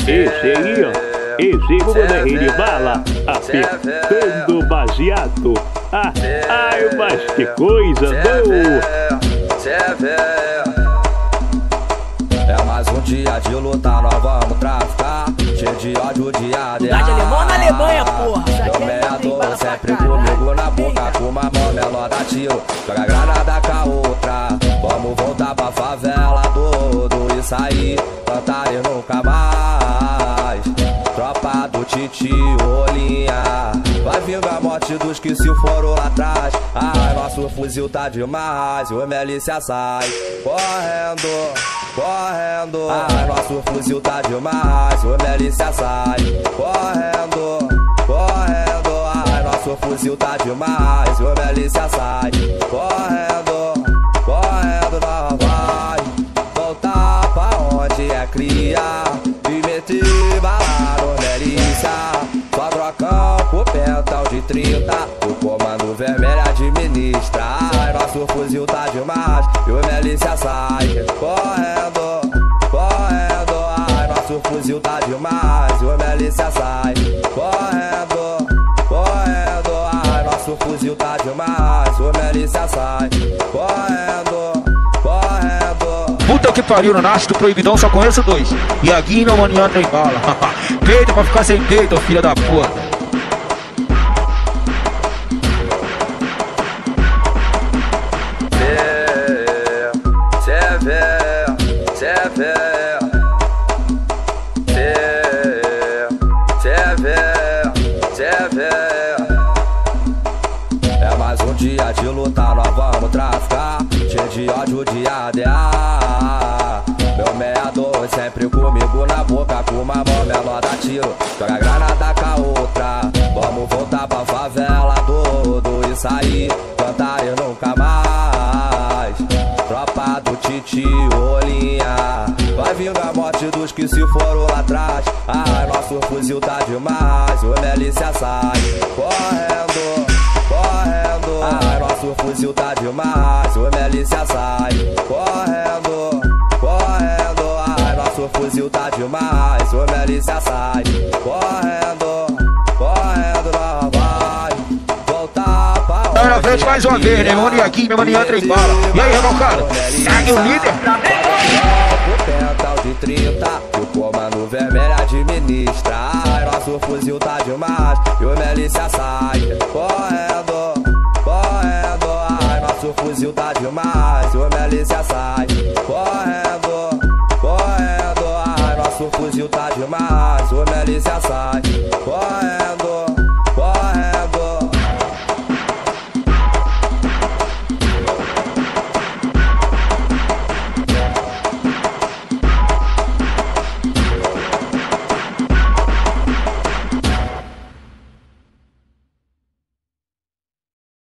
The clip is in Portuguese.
Esse aí, ó. Esse bonequinho de bala, apertando baseado. Ai, mas que coisa boa. É mais um dia de lutar, nós vamos traficar. Cheio de ódio, de ADA. Alemão na Alemanha, porra. Meu meador sempre comigo na boca, com uma mão menor dá tiro. Joga granada com a outra. Vamos voltar pra favela, tudo isso aí. Plantar e nunca mais. Tropa do Titi, Olinha. Vai vindo a morte dos que se foram lá atrás. Ai, nosso fuzil tá demais. O milícia sai correndo, correndo. Ai, nosso fuzil tá demais. O milícia sai correndo, correndo. Ai, nosso fuzil tá demais. O milícia sai correndo, correndo. Nós vai voltar pra onde é cria e meter bala no milícia. Só trocão pro pentão de 30. O comando vermelho administra. Ai, nosso fuzil tá demais. E o milícia sai correndo, correndo. Ai, nosso fuzil tá demais. E o milícia sai correndo, correndo. Ai, nosso fuzil tá demais. O milícia sai correndo, correndo. Puta que pariu, no nasce do proibidão só conheço dois. Iaguinho, Maniano tem bala. Peita pra ficar sem peito, filha da puta. É mais um dia de lutar, nós vamos traficar. Cheio de ódio, de ADA. Meu meador sempre comigo na boca, com uma mão menor dá tiro. Joga granada com a outra. Vamos voltar pra favela, tudo isso aí. Plantar e nunca mais. Tropa do Titi, Olinha. Vai vindo a morte dos que se foram lá atrás. Ai, nosso fuzil tá demais. O milícia sai correndo, correndo. Ai, nosso fuzil tá demais. O milícia sai correndo, correndo. Ai, nosso fuzil tá demais. O milícia sai correndo, correndo. Nós vai voltar pra onde Primeira vez, mais uma vez, né? Meu mano aqui, meu mano trem bala. E aí, revolcado? Segue o líder. O pentão de 30, o comando vermelho administra. Ai, nosso fuzil tá demais. E o milícia sai correndo, correndo. Ai, nosso fuzil tá demais. E o milícia sai correndo, correndo. Ai, nosso fuzil tá demais. O milícia sai correndo.